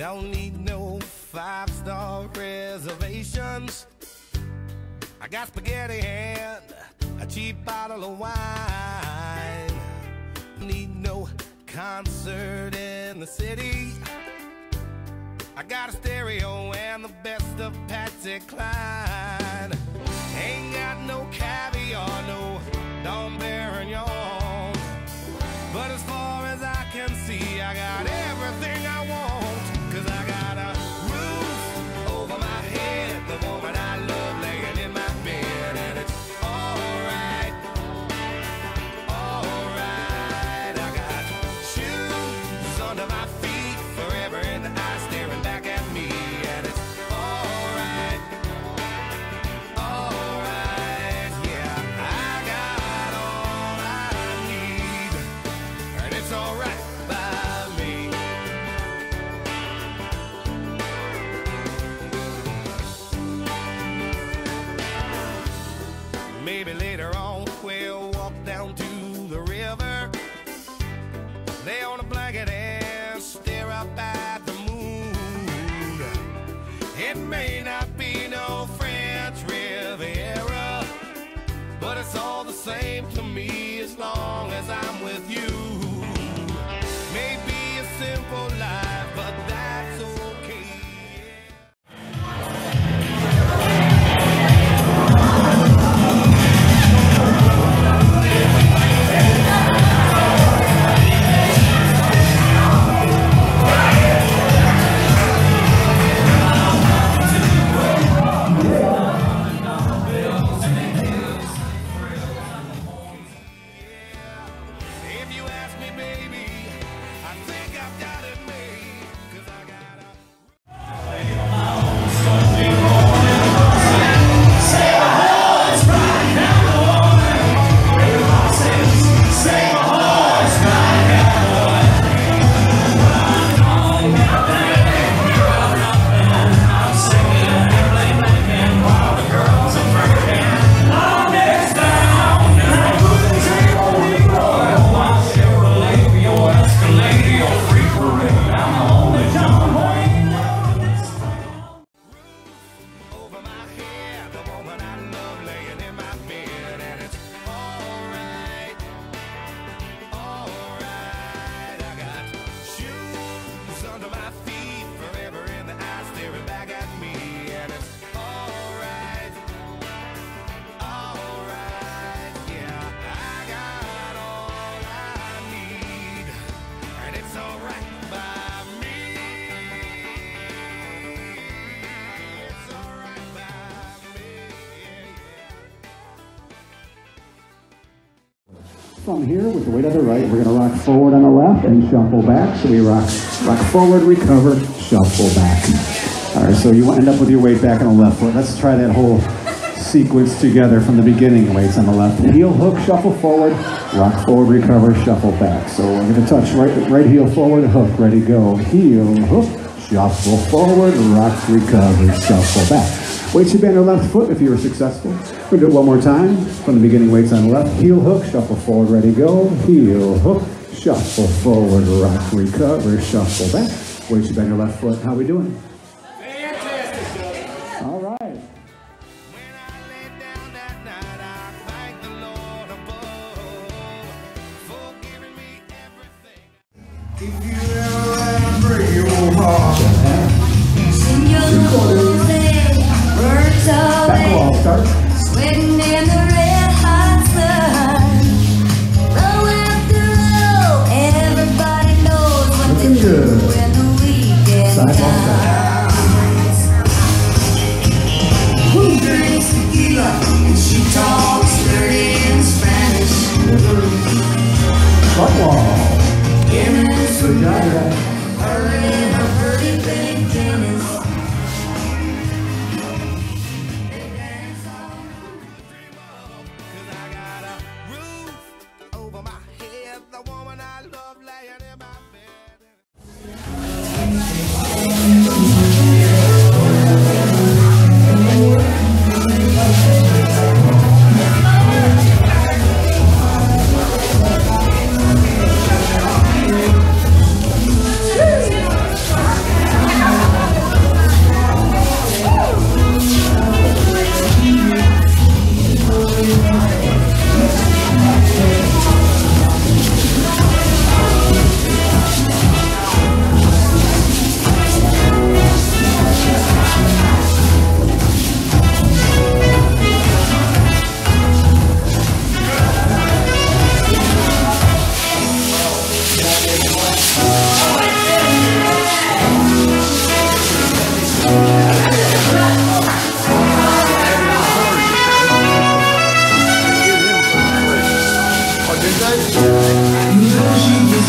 Don't need no 5-star reservations. I got spaghetti and a cheap bottle of wine. Need no concert in the city. I got a stereo and the best of Patsy Cline. Ain't got no caviar, no Dom Perignon. But as far as I can see, I got everything I want. 'Cause I got a roof over my head, the woman I love laying in my bed, and it's alright, alright. I got shoes under my feet, forever in the eye staring back at me, and it's alright, alright. Yeah, I got all I need, and it's alright by me. Maybe later on we'll walk down to the river, lay on a blanket and stare up at the moon. It may not be no French Riviera, but it's all the same to me as long as I'm with you. Maybe a simple life, but that's okay. If you ask me, baby, I think I've got it made. 'Cause I got a over my head, the woman I love laying in my bed, and it's alright, alright. I got shoes under my feet, forever in the eye staring back at me, and it's alright, alright. Yeah, I got all I need, and it's alright by me. It's alright by me. From here, with the weight on the right, we're going to rock forward on the left and shuffle back. So we rock forward, recover, shuffle back. All right, so you end up with your weight back on the left foot. Let's try that whole sequence together from the beginning. Weights on the left. Heel hook, shuffle forward, rock forward, recover, shuffle back. So we're going to touch right heel forward, hook, ready, go. Heel, hook, shuffle forward, rock, recover, shuffle back. Weight should be on your left foot if you were successful. We'll do it one more time. From the beginning, weights on the left. Heel hook, shuffle forward, ready, go. Heel hook, shuffle forward, rock, recover, shuffle back. Weight should be on your left foot. How we doing? Fantastic. All right. When I lay down that night, I thank the Lord above for giving me everything. If you ever let me break your heart, Sing your music, words of Back wall, start. sweating in the red hot sun. Rolling through, everybody knows what to Looking do good. when the weekend Side wall, comes. who drinks tequila and she talks dirty in Spanish. Front wall. Give me Good some job, guys. her and her pretty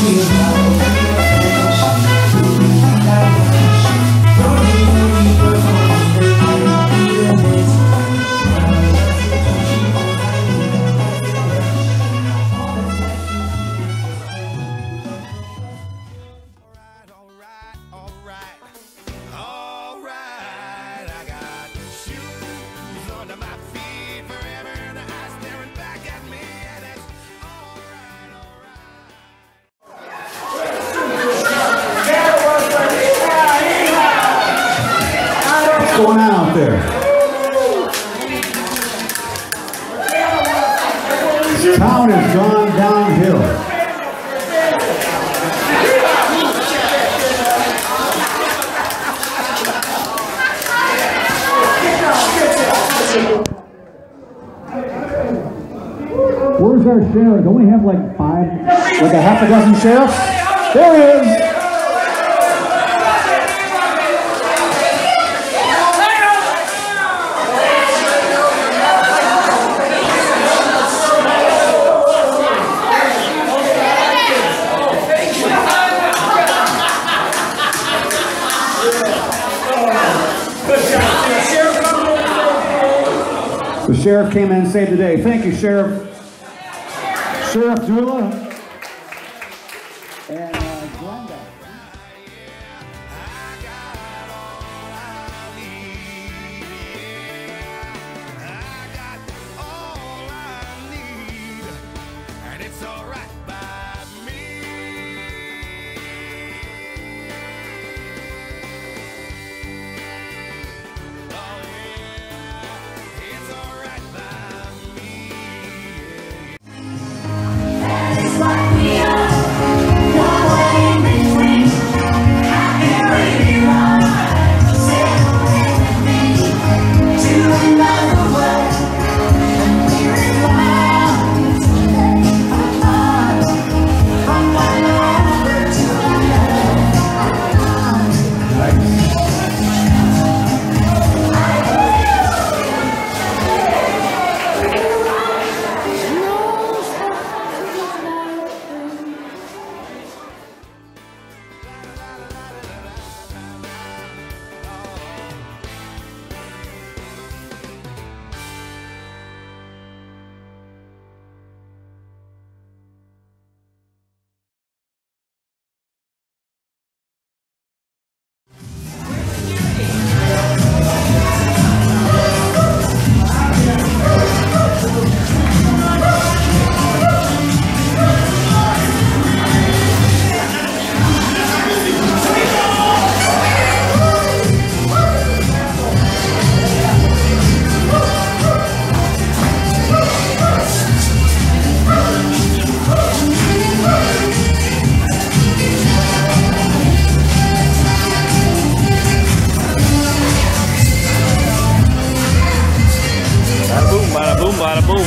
Going on out there? Town has gone downhill. Where's our sheriff? Don't we have like like a half a dozen sheriffs? There he is. The sheriff came in and saved the day. Thank you, Sheriff. Sheriff Dula and Glenda. Bada boom, bada boom.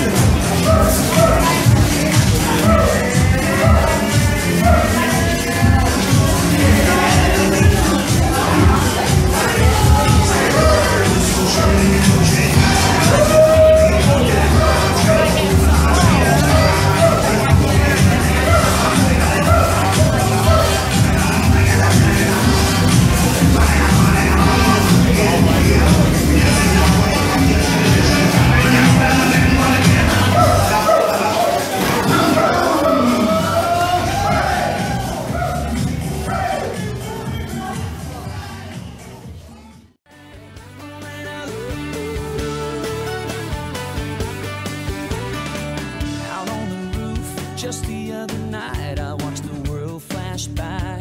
Just the other night I watched the world flash by.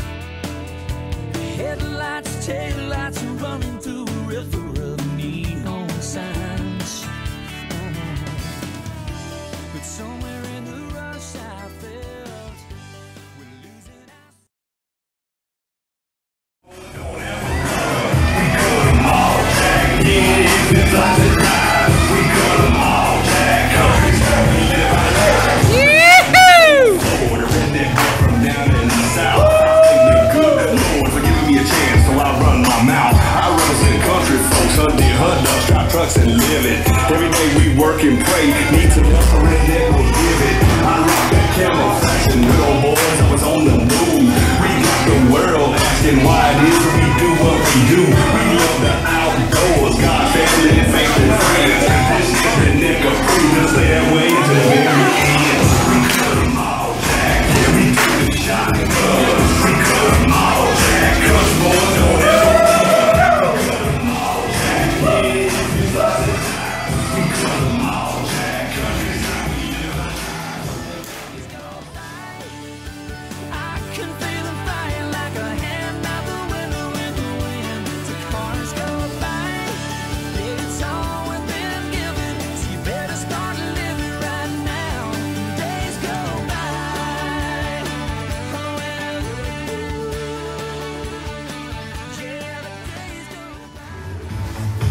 Headlights, taillights running through a river of neon signs. But somewhere in the rush I felt we're losing our... Don't ever run, we cut them all, Jack. Yeah, if it flies at night, we cut them all, Jack. Country's where we live our lives. Hunting, hunt up, drive trucks and live it. Every day we work and pray. Need to know a redneck will we do. We love the outdoors, God, family, and faith and friends. This is the neck of prudence, their way to the very end. We cut them all back, yeah, we do the shot club. We cut them all back, cause boys don't ever run. We cut them all back, yeah, if you love it. We cut them all back, cause it's how we live our lives. I can feel them flying like a hand out the window in the wind. The cars go by, it's all we've been given. So you better start living right now. Days go by. Oh, yeah, the days go by.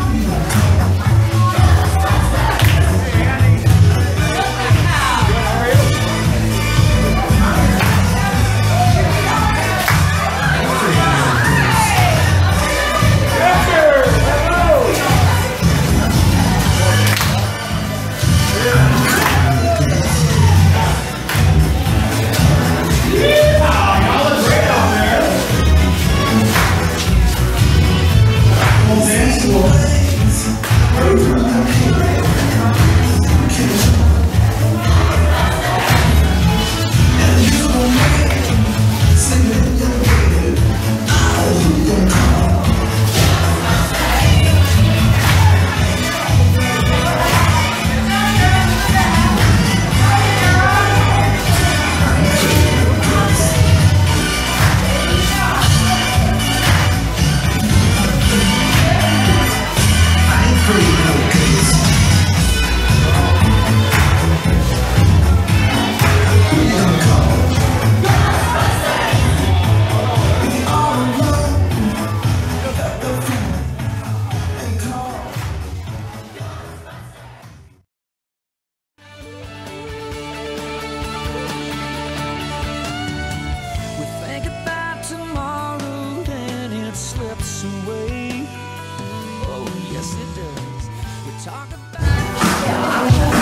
We think about tomorrow and it slips away. Oh, yes, it does. We talk about.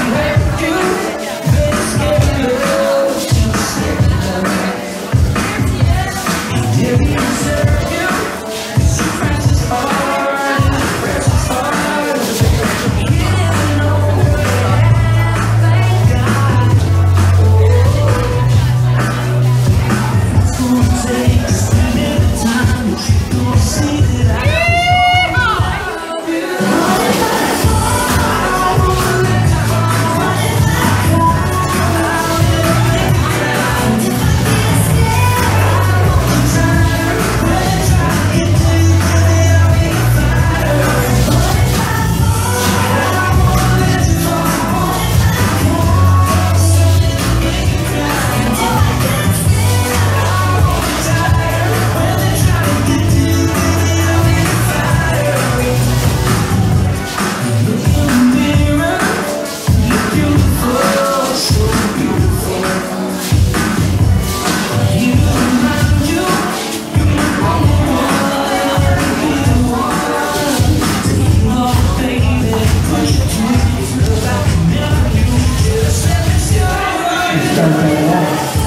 Start that off.